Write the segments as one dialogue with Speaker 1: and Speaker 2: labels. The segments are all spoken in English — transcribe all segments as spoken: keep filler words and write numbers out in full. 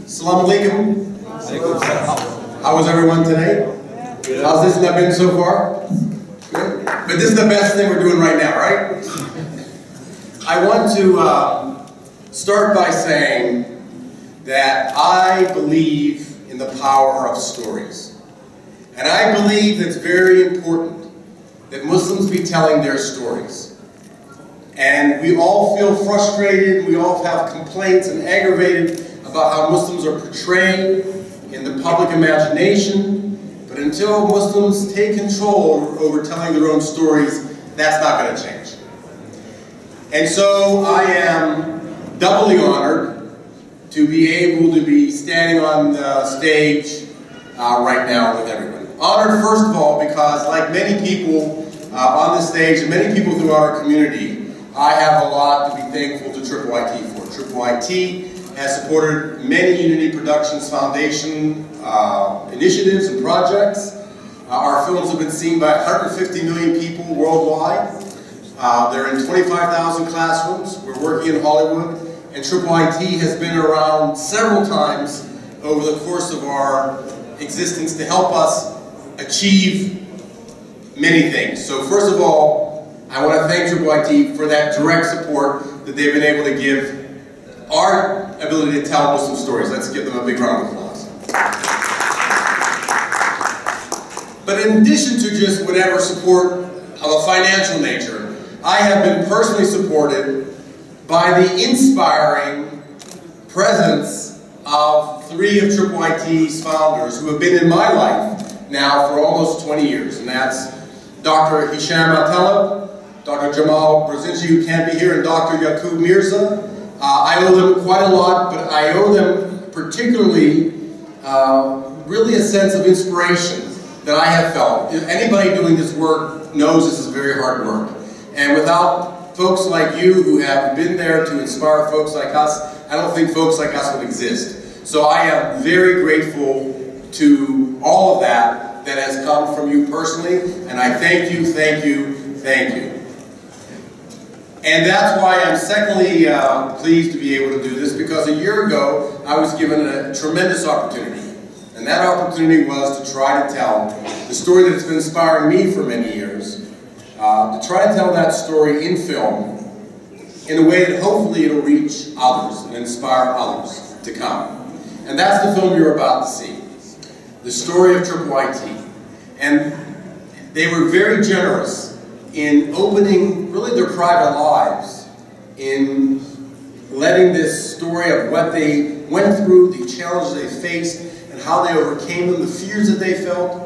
Speaker 1: Assalamu alaikum. How was everyone today? How's this not been so far? Good. But this is the best thing we're doing right now, right? I want to uh, start by saying that I believe in the power of stories. And I believe it's very important that Muslims be telling their stories. And we all feel frustrated, we all have complaints and aggravated about how Muslims are portrayed in the public imagination. But until Muslims take control over telling their own stories, that's not going to change. And so I am doubly honored to be able to be standing on the stage uh, right now with everyone. Honored, first of all, because like many people uh, on the stage and many people throughout our community, I have a lot to be thankful to I I I T for. I I I T has supported many Unity Productions Foundation uh, initiatives and projects. Uh, our films have been seen by one hundred fifty million people worldwide. Uh, they're in twenty-five thousand classrooms. We're working in Hollywood. And I I I T has been around several times over the course of our existence to help us achieve many things. So first of all, I want to thank I I I T for that direct support that they've been able to give our ability to tell Muslim stories. Let's give them a big round of applause. But in addition to just whatever support of a financial nature, I have been personally supported by the inspiring presence of three of I I I T's founders who have been in my life now for almost twenty years, and that's Doctor Hisham Al-Talib, Doctor Jamal Brzezinski, who can't be here, and Doctor Yaqub Mirza. Uh, I owe them quite a lot, but I owe them particularly uh, really a sense of inspiration that I have felt. If anybody doing this work knows this is very hard work. And without folks like you who have been there to inspire folks like us, I don't think folks like us would exist. So I am very grateful to all of that that has come from you personally, and I thank you, thank you, thank you. And that's why I'm secondly uh, pleased to be able to do this, because a year ago I was given a tremendous opportunity. And that opportunity was to try to tell the story that's been inspiring me for many years, uh, to try to tell that story in film in a way that hopefully it'll reach others and inspire others to come. And that's the film you're about to see, the story of I I I T. And they were very generous in opening really their private lives, in letting this story of what they went through, the challenges they faced, and how they overcame them, the fears that they felt,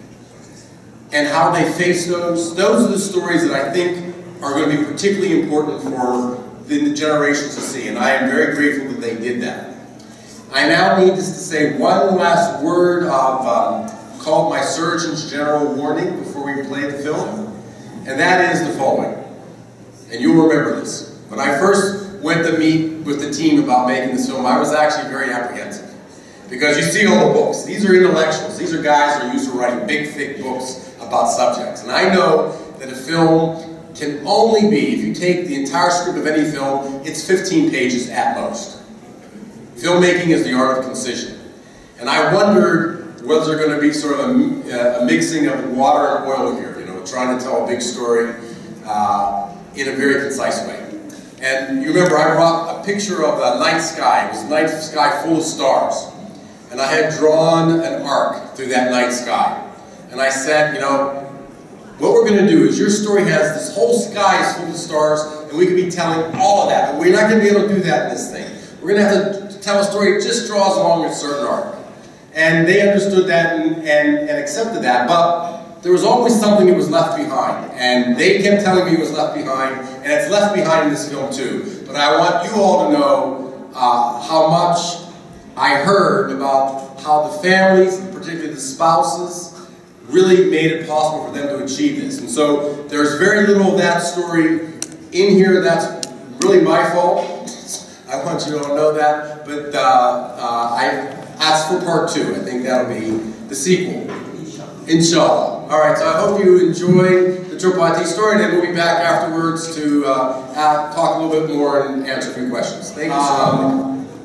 Speaker 1: and how they faced those. Those are the stories that I think are going to be particularly important for the generations to see, and I am very grateful that they did that. I now need just to say one last word of um, called my Surgeon's General warning before we play the film. And that is the following, and you'll remember this. When I first went to meet with the team about making this film, I was actually very apprehensive. Because you see all the books. These are intellectuals. These are guys who are used to writing big, thick books about subjects. And I know that a film can only be, if you take the entire script of any film, it's fifteen pages at most. Filmmaking is the art of concision. And I wondered was there going to be sort of a, a mixing of water and oil here, trying to tell a big story uh, in a very concise way. And you remember I brought a picture of the night sky. It was a night sky full of stars. And I had drawn an arc through that night sky. And I said, you know, what we're going to do is your story has this whole sky is full of stars, and we could be telling all of that. But we're not going to be able to do that in this thing. We're going to have to tell a story that just draws along a certain arc. And they understood that and, and, and accepted that. But there was always something that was left behind, and they kept telling me it was left behind, and it's left behind in this film too. But I want you all to know uh, how much I heard about how the families, particularly the spouses, really made it possible for them to achieve this. And so there's very little of that story in here. That's really my fault. I want you to know that. But uh, uh, I asked for part two. I think that'll be the sequel. Inshallah. All right, so I hope you enjoy the I I I T story, and then we'll be back afterwards to uh, talk a little bit more and answer a few questions. Thank you so much.
Speaker 2: Um,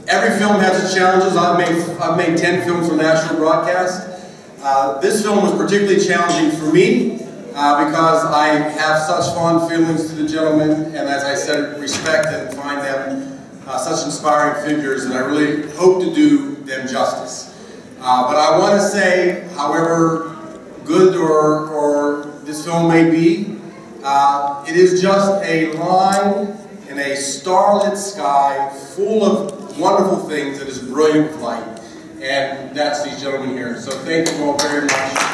Speaker 1: every film has its challenges. I've made, I've made ten films for national broadcast. Uh, this film was particularly challenging for me uh, because I have such fond feelings to the gentlemen, and as I said, respect and find them uh, such inspiring figures, and I really hope to do them justice. Uh, but I want to say, however good or, or this film may be, uh, it is just a line in a starlit sky full of wonderful things that is brilliant with light. And that's these gentlemen here. So thank you all very much.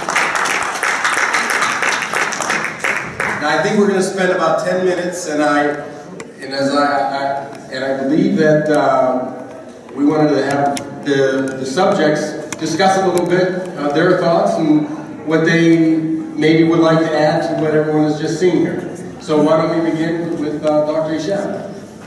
Speaker 1: Now I think we're going to spend about ten minutes, and I, and as I, I and I believe that uh, we wanted to have the the subjects discuss a little bit uh, their thoughts and what they maybe would like to add to what everyone has just seen here. So why don't we begin with uh, Doctor Hisham?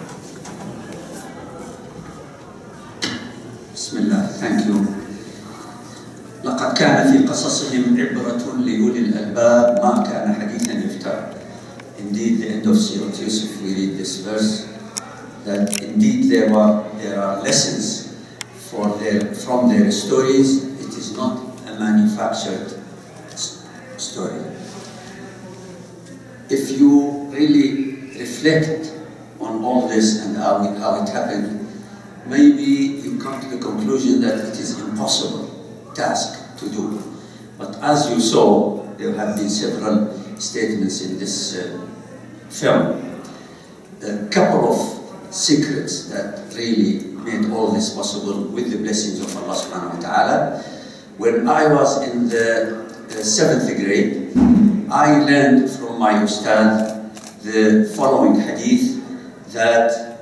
Speaker 2: بسم الله. Thank you. لقد كان في قصصهم عبرة لأولي الألباب ما كان حديثا يفترى. Indeed, the end of Surah Yusuf, we read this verse that indeed there were there are lessons for their from their stories. It is not a manufactured story. If you really reflect on all this and how it, how it happened, maybe you come to the conclusion that it is an impossible task to do. But as you saw, there have been several statements in this uh, film. A couple of secrets that really made all this possible with the blessings of Allah subhanahu wa ta'ala. When I was in the uh, seventh grade, I learned from my ustad the following hadith that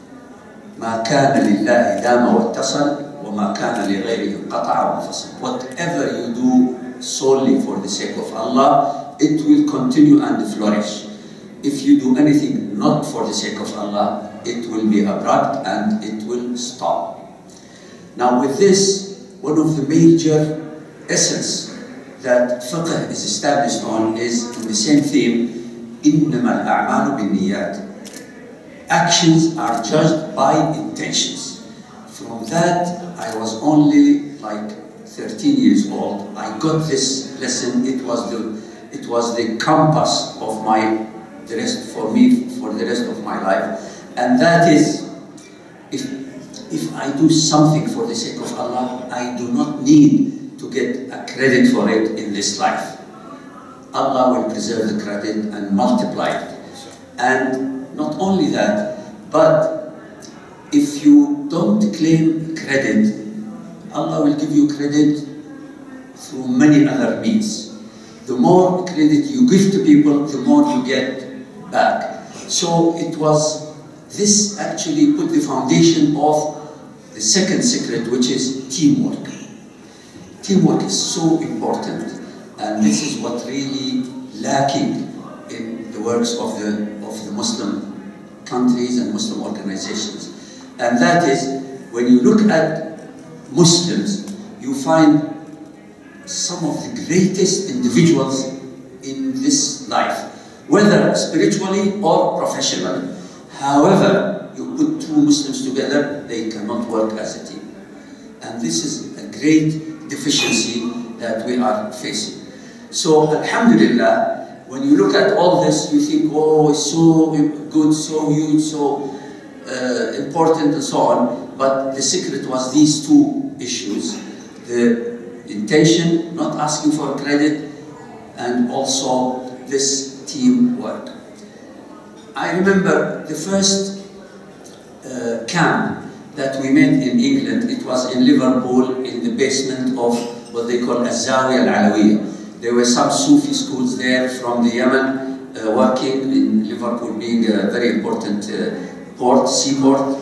Speaker 2: ما كان لله دام واتصل وما كان لغيره انقطع وانفصل. Whatever you do solely for the sake of Allah, it will continue and flourish. If you do anything not for the sake of Allah, it will be abrupt and it will stop. Now with this, one of the major essence that fiqh is established on is in the same theme, إنما الأعمال بالنيات. Actions are judged by intentions. From that, I was only like thirteen years old. I got this lesson. It was the, it was the compass of my, the rest for me for the rest of my life. And that is, if if I do something for the sake of Allah, I do not need to get a credit for it in this life. Allah will preserve the credit and multiply it. And not only that, but if you don't claim credit, Allah will give you credit through many other means. The more credit you give to people, the more you get back. So it was, this actually put the foundation of the second secret, which is teamwork. Teamwork is so important, and this is what really lacking in the works of the of the Muslim countries and Muslim organizations. And that is, when you look at Muslims, you find some of the greatest individuals in this life, whether spiritually or professionally. However, you put two Muslims together, they cannot work as a team. And this is a great deficiency that we are facing. So, alhamdulillah, when you look at all this, you think, oh, it's so good, so huge, so uh, important, and so on. But the secret was these two issues: the intention, not asking for credit, and also this teamwork. I remember the first uh, camp that we made in England. It was in Liverpool, in the basement of what they call Az-Zawiya Al-Alawiyya. There were some Sufi schools there from the Yemen uh, working in Liverpool, being a very important uh, port, seaport.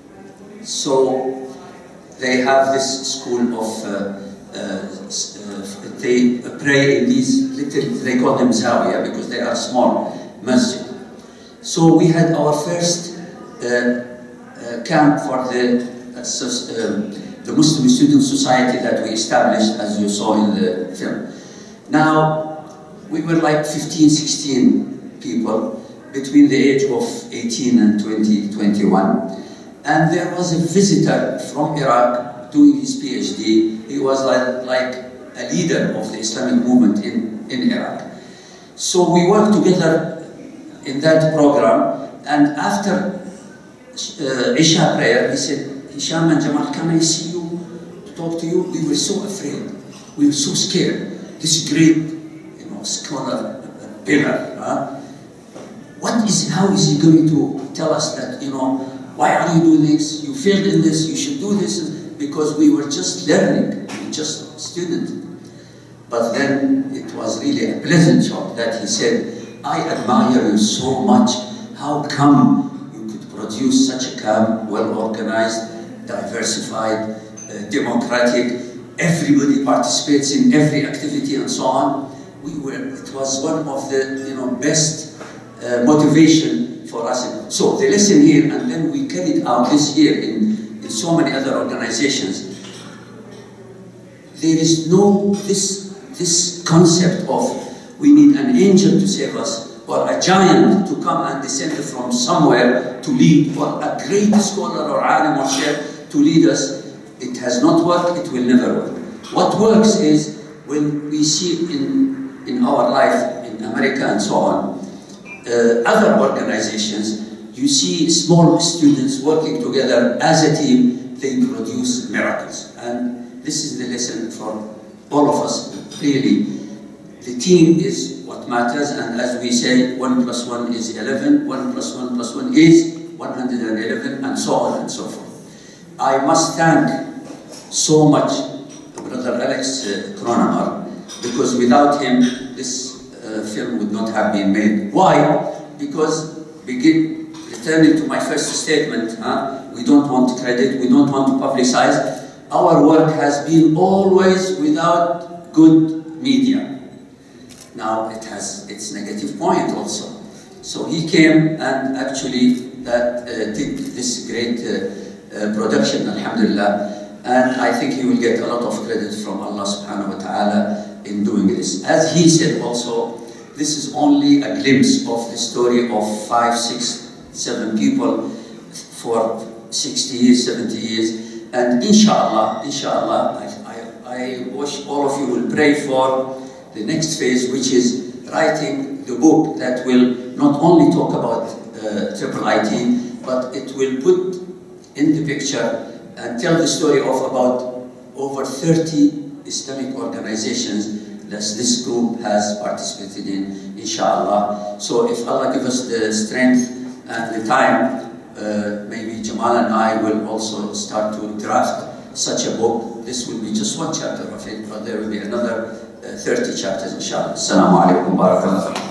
Speaker 2: So they have this school of, uh, uh, uh, they pray in these little, they call them Zawiya because they are small masjid. So we had our first uh, uh, camp for the, uh, uh, the Muslim Student Society that we established, as you saw in the film. Now, we were like fifteen, sixteen people between the age of eighteen and twenty, twenty-one. And there was a visitor from Iraq doing his PhD. He was like, like a leader of the Islamic movement in, in Iraq. So we worked together in that program, and after uh, Isha prayer, he said, Hisham and Jamal, can I see you, to talk to you? We were so afraid. We were so scared. This great, you know, scholar, pillar, huh? What is, how is he going to tell us that, you know, why are you doing this? You failed in this, you should do this. Because we were just learning, just students. But then it was really a pleasant shock that he said, I admire you so much. How come you could produce such a calm, well-organized, diversified, uh, democratic, everybody participates in every activity and so on. We were, it was one of the you know, best uh, motivation for us. So the lesson here, and then we carried out this here in, in so many other organizations. There is no, this, this concept of we need an angel to save us, or a giant to come and descend from somewhere to lead, or a great scholar or alim or sheikh to lead us. It has not worked, it will never work. What works is when we see in, in our life, in America and so on, uh, other organizations, you see small students working together as a team, they produce miracles. And this is the lesson for all of us, really. The team is what matters, and as we say, one plus one is eleven, one plus one plus one is one hundred eleven, and so on and so forth. I must thank so much Brother Alex uh, Kronemer, because without him, this uh, film would not have been made. Why? Because, begin, returning to my first statement, huh? We don't want credit, we don't want to publicize. Our work has been always without good media. Now it has its negative point also. So he came and actually that uh, did this great uh, uh, production, alhamdulillah. And I think he will get a lot of credit from Allah subhanahu wa ta'ala in doing this. As he said also, this is only a glimpse of the story of five, six, seven people for sixty years, seventy years. And inshallah, inshallah, I, I, I wish all of you will pray for the next phase, which is writing the book that will not only talk about uh, triple I T, but it will put in the picture and tell the story of about over thirty Islamic organizations that this group has participated in, inshallah. So if Allah gives us the strength and the time, uh, maybe Jamal and I will also start to draft such a book. This will be just one chapter of it, but there will be another uh, thirty chapters, inshallah. Assalamu alaikum wa barakatuh.